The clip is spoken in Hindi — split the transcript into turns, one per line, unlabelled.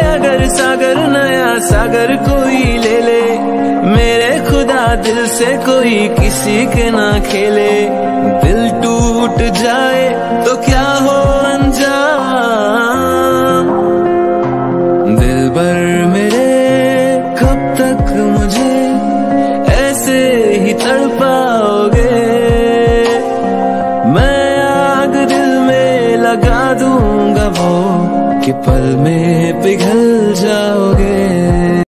अगर सागर नया सागर कोई ले ले, मेरे खुदा दिल से कोई किसी के ना खेले। दिल टूट जाए तो क्या हो अंजाम, दिलबर मेरे कब तक मुझे ऐसे ही तड़पाओगे। मैं आग दिल में लगा दूंगा वो कि पल में पिघल जाओगे।